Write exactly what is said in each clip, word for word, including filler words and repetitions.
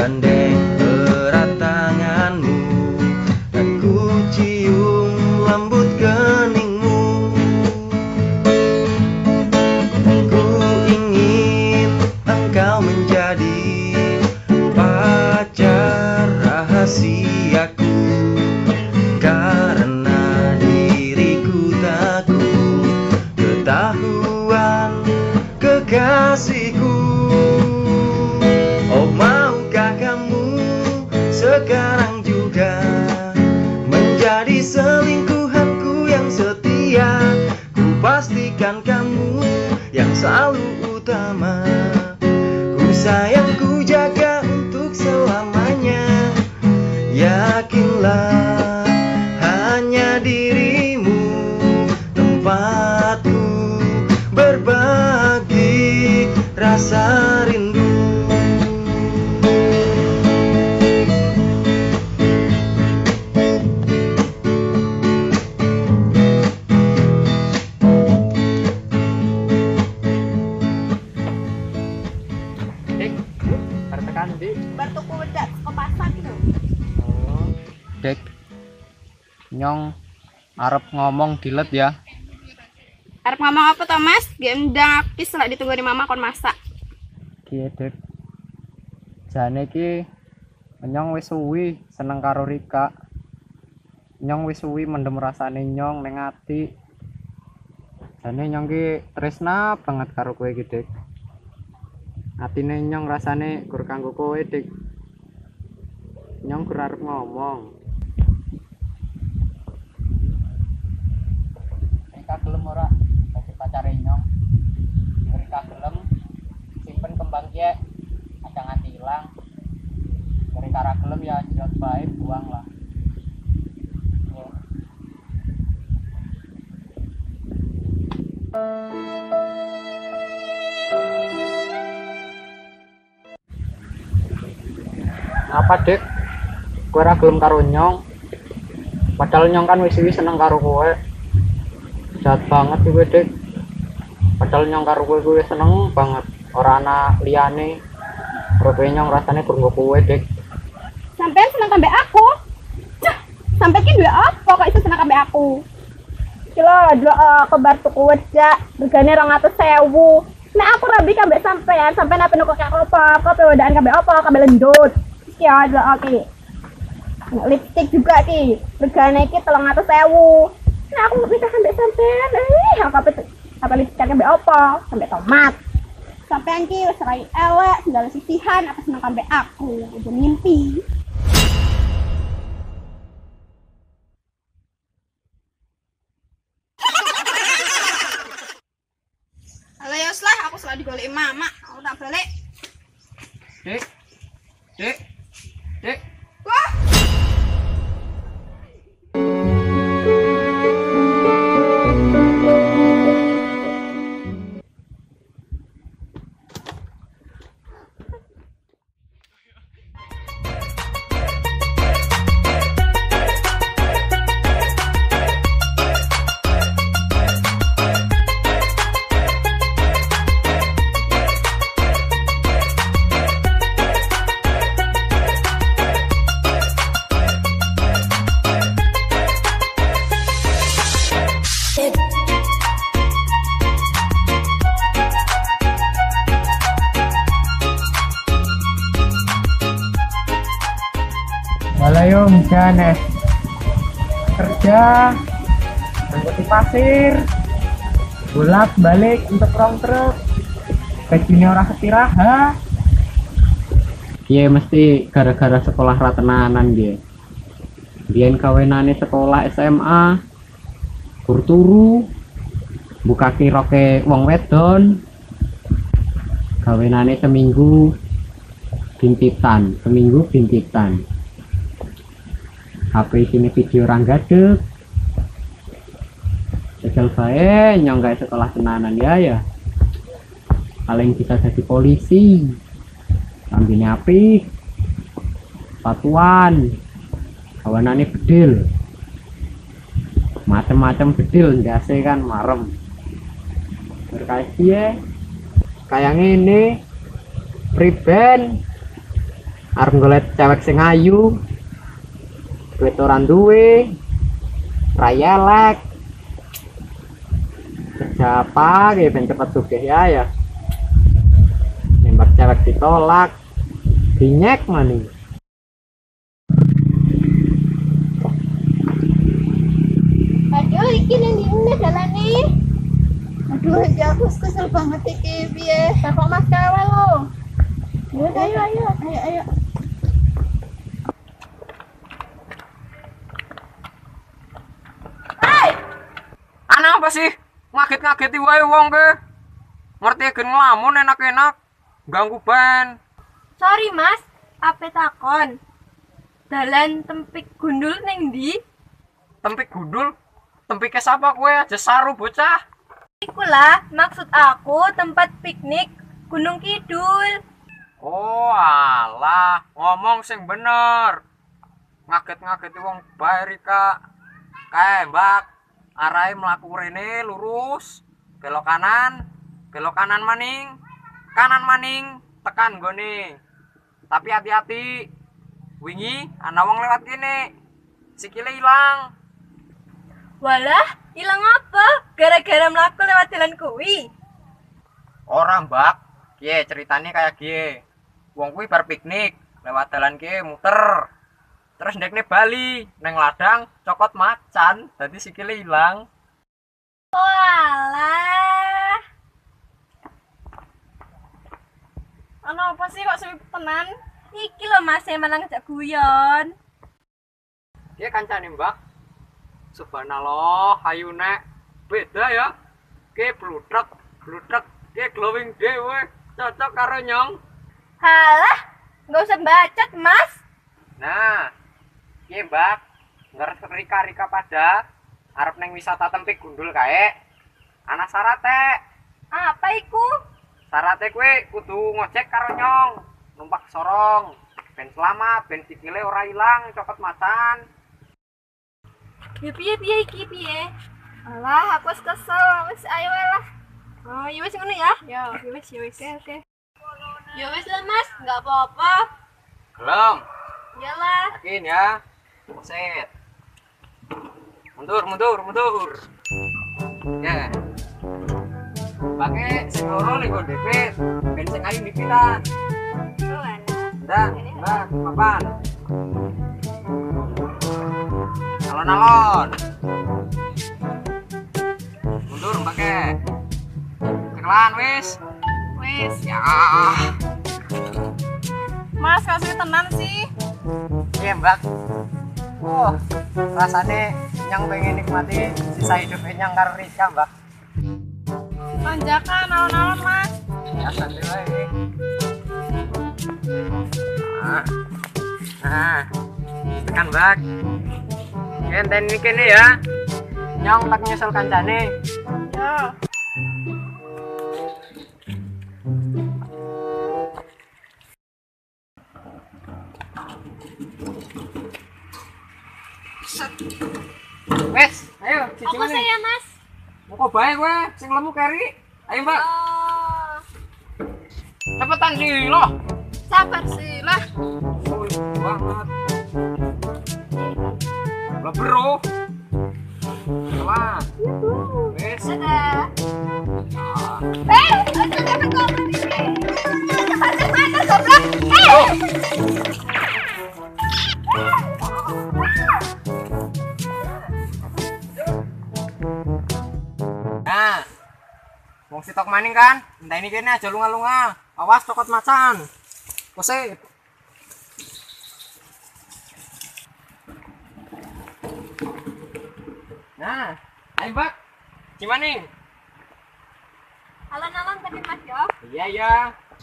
gandeng erat tanganmu, dan ku cium lembut keningmu. Ku ingin engkau menjadi pacar rahasiaku, karena diriku takut ketahuan kekasihku. Oh, maukah kamu sekarang juga menjadi selingkuhanku yang setia? Ku pastikan kamu yang selalu utama. Ku sayang, ku jaga untuk selamanya. Yakinlah, hanya dirimu tempatku berbagi rasa rindu. Dek, bertekan di Bertuku wedak ke pasar gitu. oh. Dek, nyong arep ngomong dilet ya. Arep ngomong apa toh Mas? Gendang apis lah ditunggu di mama kon masak. Kiye Dek, jane ki nyong wis suwi seneng karo Rika. Nyong wis suwi mendem rasane nyong ning ati. Jane nyong ki tresna banget karo kowe iki Dek. Atine nyong rasane gur kanggo kowe Dik. Nyong gur arep ngomong. Rika gelem ora dadi pacare nyong? Rika gelem simpen kembang kiye aja nganti ilang. Rika ra gelem ya jot bae buang lah. Yo. Apa Dek? Kowe ra gelem karo nyong? Padahal nyong kan wis wis seneng karo kowe. Jahat banget sih kowe Dek. Padahal nyong karo kowe kowe seneng banget. Ora ana liyane. Karo kowe nyong rasane gur nggo kowe Dek. Sampean seneng kambek aku? Cah, sampai ki duwe apa kok iso seneng kambek aku? Kilo dulu ke bar tuku wedak, regane rong atus sewu. Nek aku rabi kambek sampean, sampean apa nuku kek apa? Kok pe wedakan kambek apa? Kambek lendut. Ya dulu oke. Lipstick juga ki, regane ki telung atus sewu. Nek aku minta kambek sampean, eh aku apa apa lipstick kambek apa? Kambek tomat. Sampean ki wis rai elek, segala sisihan apa seneng kambek aku, udah mimpi. Halo Yos lah, aku selalu digoleki mama. Aku tak balik. Dek. Dek. Dek. Wah. Malayo misalnya kerja angkuti pasir bolak balik untuk rong truk gajinya orang setirahat. Iya mesti gara-gara sekolah ratenanan dia. Biyen kawenane sekolah S M A kur turu buka kiroke wong wedon. Kawenane seminggu bintitan, seminggu bintitan. H P sini video orang gadek. Jajal bae nyong gawe sekolah tenanan ya ya. Paling bisa jadi polisi. Ambine apik. Patuan. Kawanane bedil. Macem-macem bedil ndase kan marem. Berkasih ya. Kayak ngene. Priben. arep golek cewek sing ayu, duit ora duwe, raya elek. Kerja apa gitu ben cepet sugih ya ya. Nembak cewek ditolak, dinyek maning. Aduh, iki ning ndi dalane? Aduh, iki aku kesel banget iki piye? Takok Mas Kawal lo. Ayo, ayo, ayo, ayo, ayo. Hai. Ana apa sih? Ngaget-ngageti wae wong ke. Ngerti gen nglamun enak-enak. Ganggu ban. Sorry, Mas. Ape takon? Dalan Tempik Gundul ning ndi? Tempik gundul? Tempike sapa kowe? Aja saru bocah. Iku lah, maksud aku tempat piknik Gunung Kidul. Oh alah, ngomong sing bener. Ngaget-ngageti wong bae Rika. Kae, Mbak. Arahe mlaku rene lurus, belok kanan, belok kanan maning, kanan maning, tekan gone. Tapi hati-hati. Wingi ana wong lewat kene. Sikile ilang. Walah, ilang apa? Gara-gara mlaku lewat jalan kuwi. Ora, Mbak. Kiye ceritane kayak kiye. Wong kuwi bar piknik, lewat dalan kiye muter. Terus ndekne bali neng ladang cokot macan, dadi sikile ilang. Walah. Ana apa sih kok sepi tenan? Iki lho Mas e malah ngejak guyon. Kiye kancane, Mbak. Subhanallah, ayune beda ya. Kiye blutrek, blutrek, kiye glowing dhewe, cocok karo nyong. Halah, nggak usah bacot Mas. Nah, kiye Mbak, ngerti Rika-Rika pada arep neng wisata Tempik Gundul kae. Ana sarate. Apa iku? Sarate kowe kudu ngojek karo nyong, numpak sorong. Ben selamat, ben sikile ora ilang cokot macan. Ya piye piye iki piye? Alah, aku wis kesel. Wis ayo wae lah. Oh, ya wis ngono ya? Ya, ya wis ya wis. Oke, oke. Ya wis lah Mas, enggak apa-apa. Gelem. Iyalah. Yakin ya. Set. Mundur, mundur, mundur. Ya. Pakai sing loro lho D P, ben sing ayu dipitan. Oh, alah. Ndak, Mbak, papan. Alon-alon. Mundur pakai. Cekelan wis. Wis. Ya. Mas, kasih tenan sih. Iya, Mbak. Oh, rasane yang pengen nikmati sisa hidupnya yang karo Rika, Mbak. Tanjakan alon-alon Mas. Ya santai wae. Nah. Nah. Tekan, Mbak. Enten iki kene ya. Nyong tak nyusul kancane. Yo. Wes, ayo siji Apa meneh. saya Mas? Muko bae kowe, sing lemu keri. Ayo, Mbak. Oh, Cepetan sih loh. sabar sih lah. Sulit banget. Lah, Bro. Lah. Wes. Dadah. Eh, aja dapat komen ini. Macam mana goblok? Eh. Nah. Wong sitok maning kan? Entah ini kene aja lunga-lunga. Awas cokot macan. Kose. Nah, ayo Mbak. Cimaning. Alon-alon tapi Mas yo. Iya ya.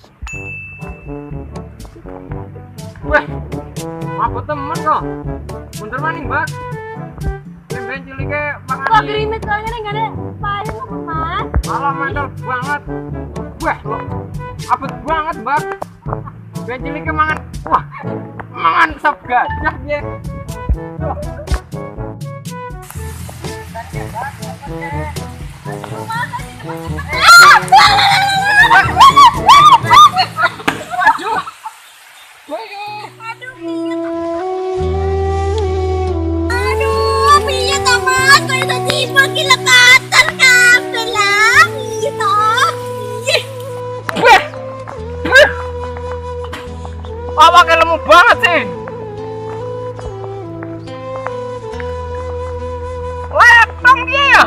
Wah, aku temen kok. Mundur maning Mbak. Ben cilike Kok makan. gerimis kok ngene enggak ada payung apa Mas? Malah mantap banget. Wah, lo abet banget Mbak. Ben cilike mangan. Wah, mangan sop gajah ya. Waduh, gue Aduh, piye to? Aduh, piye to, Mas? Kaya tadi iki lekatan kabeh lah. Piye to? Piye? Awake lemu banget sih. Letong dia ya.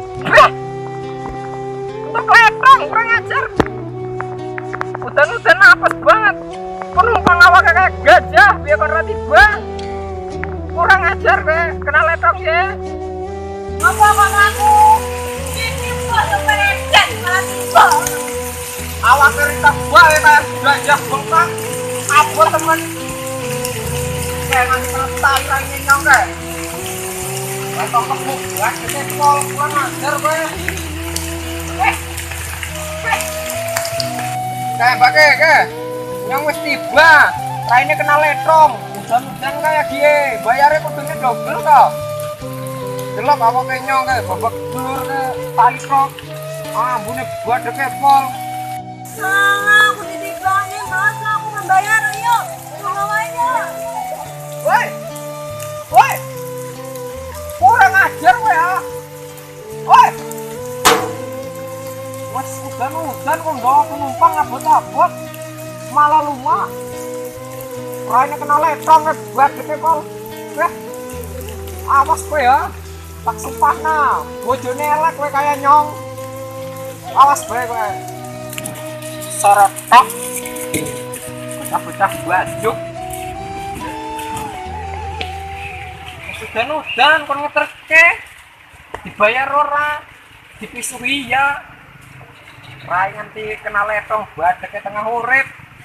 Untuk letong, kurang ajar. Udan-udan apes banget. Penumpang awake kayak gajah, biar ora tiba. Kurang ajar kowe, kena letong ya. Apa kok aku? Ini kok sepedan malah tiba. Awake rita bae kayak gajah bengkak. Apa teman? Kayak nganti tali lagi nyong kayak. Letong kebuk, gak gede pol, kurang ajar kowe. Eh. Eh. Kayak bake, kayak yang wis tiba, raine kena letong, udan-udan kayak gie, bayarnya kudune double kok. Delok apa kenyong kayak babak blur kayak tali kok, ah bune buat deket pol. Salah, aku ditibangin, Mas. Aku membayar, ayo. Tolong aja. Woi, woi, kurang ajar kowe ya. Woi, mas udan-udan kok bawa penumpang abot-abot, malah lumak. Raine kena letong buat gede pol. Eh, awas kowe ya. Tak sumpahna, bojone elek kowe kaya nyong. Awas bae kowe. Sorotok. Bocah-bocah baduk. Udan-udan kon ngeterke. Dibayar ora? Dipisuhi ya. Rai nganti kena letong badek ke tengah urip.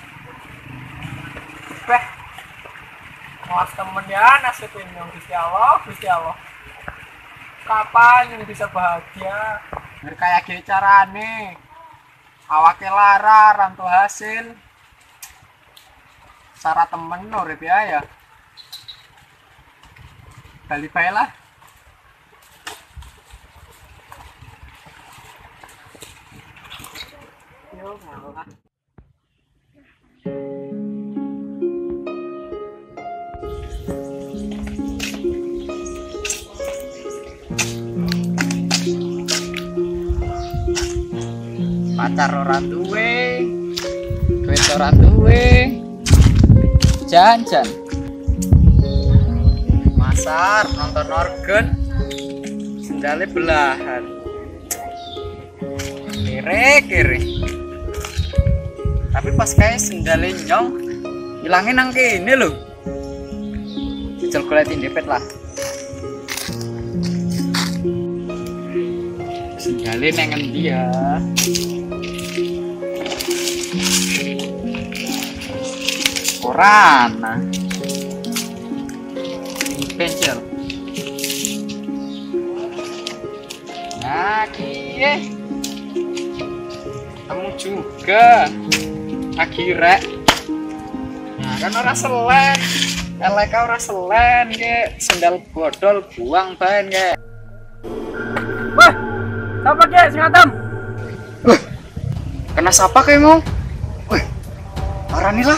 Beh. Awas temen ya nasib nyong Gusti Allah, Gusti Allah. Kapan yang bisa bahagia? Biar kayak gini carane. Awake lara, rantu hasil. Syarat temen urip ya ya. Bali bae lah. Yo, mau lah. Pacar ora duwe, duit ora duwe, jajan, masar nonton organ, sendalnya belahan, kiri kiri, tapi pas kayak sendalnya nyong, hilangin nang kene lho, jajal kuliatin depet lah, sendalnya nengen dia. Orana pensil nah kie kamu juga akhirnya nah kan orang selen eleka orang selen ke sendal bodol buang bahan ke wah siapa ke singatam wah kena siapa ke mau wah parah nih lah.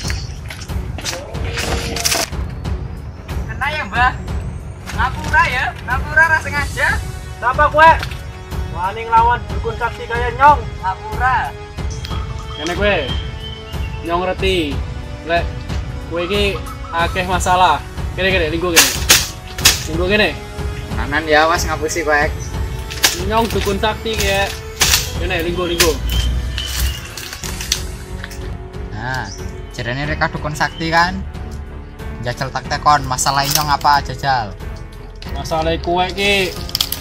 Mbah, ngapura ya, ngapura rasa sengaja. Siapa kue? Wani ngelawan dukun sakti kayak nyong. Ngapura. Kene kue, nyong reti. Lek, kue ini akeh masalah. Kene kene, linggo kene. Linggo kene. Nanan ya, was ngapusi kue. Nyong dukun sakti kayak. Kene, linggo linggo. Nah, jarane reka dukun sakti kan? Jajal tak tekon masalah nyong apa jajal masalah kue ki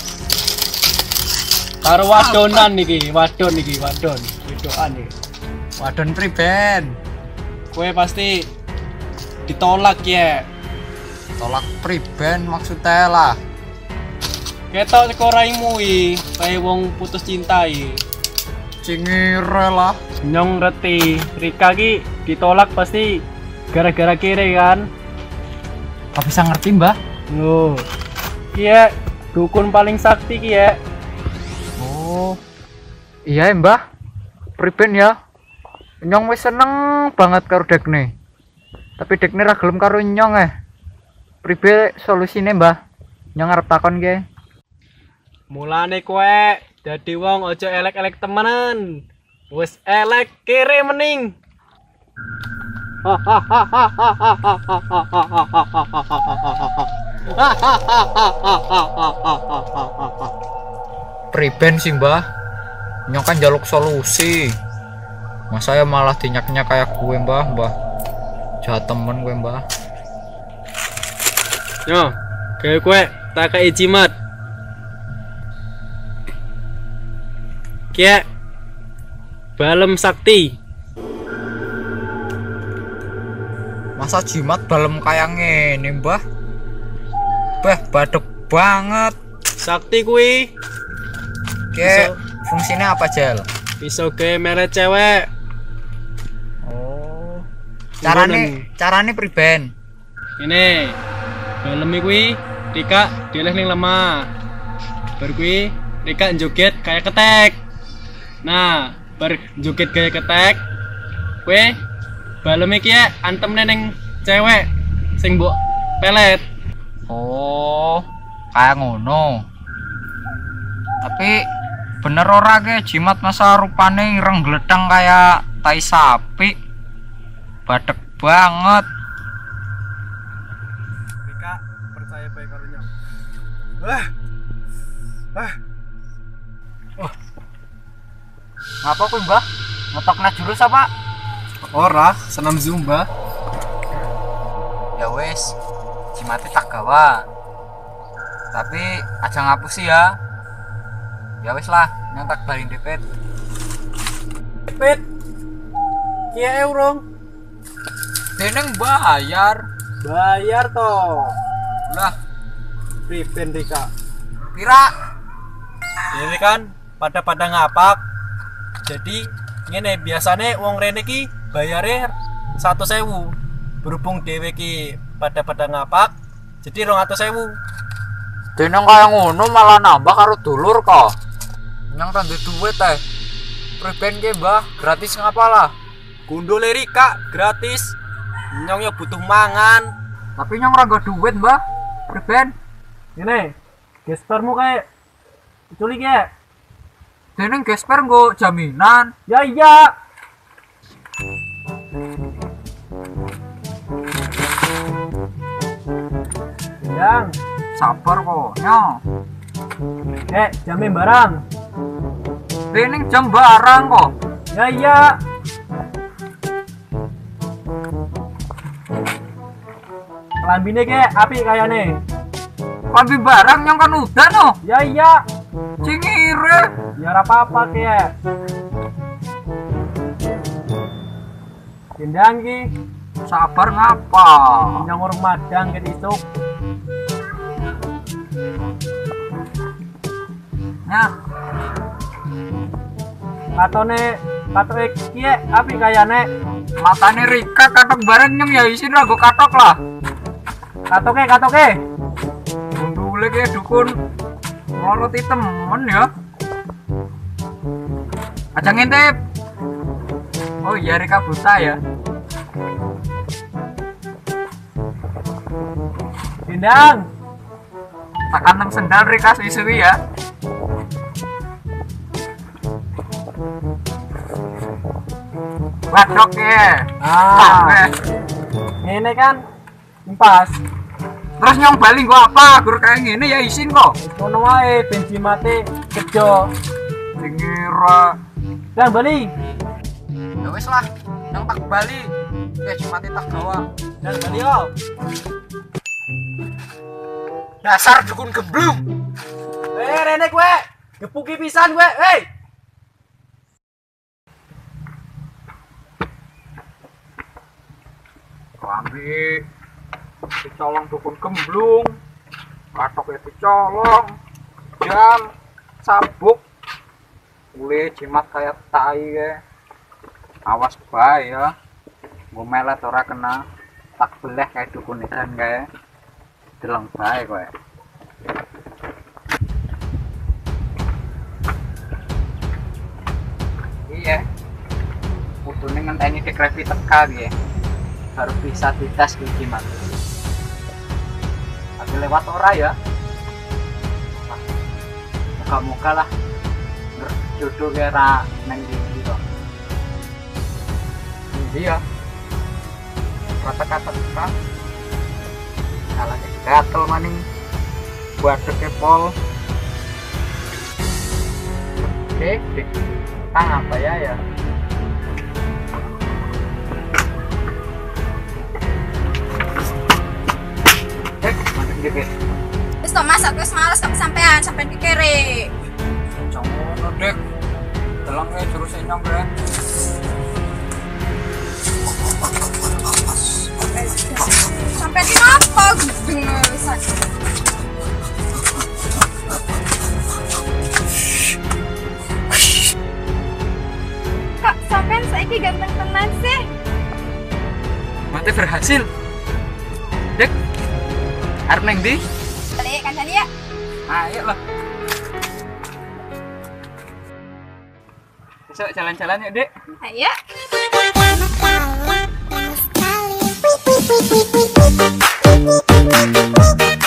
karo wadonan niki wadon niki wadon wedokan niki wadon priben kue pasti ditolak ya tolak priben maksudnya lah ketok sekoraimu i kayak wong putus cintai cingire lah nyong reti Rika ki ditolak pasti gara-gara kiri kan. Kau bisa ngerti mbah? Loh, kia dukun paling sakti kia. Oh, iya mbah. Priben ya. Nyong wis seneng banget karo dekne. Tapi dek ini ra gelem karo nyong eh. Pribe solusine, Mbah? Nyong arep takon ge. Mulane kowe dadi wong aja elek-elek temenan. Wis elek kere mening. Priben sih, Mbah? Nyong kan jaluk solusi. Masa ya malah dinyak-nyak kayak gue, Mbah, Mbah. Jahat temen gue, Mbah. Yo, kayak kowe tak kei jimat. Kayak balem sakti. Masa jimat balem kayak ngene, Mbah? Beh, badek banget. Sakti kuwi Kayak Bisa- fungsinya apa, Jel? iso ge meret cewek. Oh. Carane carane priben? Ini balem kuwi Rika dileh ning lemah. Bar kuwi Rika joget kayak ketek. Nah, bar joget kayak ketek. Kowe balem iki ya antemne ning cewek sing mbok pelet. Oh, kayak ngono. Tapi bener ora ke jimat masa rupane ireng gledang kayak tai sapi. Badek banget. Rika percaya bae karo nyong. Wah. Wah. Ngapa kuwi, Mbah? Ngetokna jurus apa? Ora, senam zumba. Ya wis, jimate tak gawa. Tapi aja ngapus ya. Ya wis lah, nyong tak balin depet. Pit. Kiye urung Deneng bayar. bayar to. Lah, Priben Rika. pira? Ini kan pada-pada ngapak. Jadi ngene biasane wong rene ki bayare satu sewu. Berhubung dhewe ki pada-pada ngapak, jadi rong atus sewu. Deneng kaya ngono malah nambah karo dulur kok. Nyong tak duwe duit teh. Priben ke, Mbah? Gratis ngapalah? Gundule Rika gratis. Nyong ya butuh mangan. Tapi nyong ora nggo duit, Mbah. Priben? Ngene, gespermu kayak culik ya. Deneng gesper nggo jaminan. Ya iya. Yang, Sabar kok, nyong. eh jamin barang. Deneng jam barang kok. Ya iya. Kelambine ke api kayane. Lambi barang nyong kan udah no. Ya iya. Cingire. Ya ora apa-apa ke. Kendang ki, Sabar ngapa? nyong urung madang ke isuk. Nyah, Katone katoke kiye api kayane. matane Rika katok bareng nyong ya isin rago katok lah. Katoke katoke. Dulu ke dukun ngeloloti temen ya. Aja ngintip. Oh iya Rika buta ya. Kendang. Tekan nang sendal Rika suwi-suwi ya. Wadok ya. Ah, Sampai. ini kan impas. Terus nyong bali gua apa? Gur kayak gini ya isin kok. Ngono wae bensin mati kejo. Dengira. Dan bali. Ya wis lah, nyong tak bali. Ya cuma tak gawa. Dan bali yo. Dasar dukun geblung. Eh, rene kowe. Gepuki pisan kowe. Hei. Rambi dicolong dukun gemblung, katoknya dicolong, jam, sabuk, ule jimat kayak tai ya. Awas bae ya, gue melet ora kena, tak beleh kayak dukun ikan kayak, deleng bae kowe. Iya, kudune ngenteni ke krepi teka ya. baru bisa dites gimana. Tapi lewat ora ya. Muka-muka lah jodoh kira neng di kok. Iya. Kata-kata kita salah gatel maning buat kepol. Oke, tang apa ya ya? Dek, mana dek? Wis to Mas, aku wis males kok sampean sampean kekere. Jangan dek. Telang ya terus nyong ya. Sampai di apa gengesan. Kak, sampean saiki ganteng tenan sih. Mati berhasil. Dek. Arep neng ndi? Balik kancane ya. Ayo lah. Besok jalan-jalan yuk, Dek. Ayo. Sekali.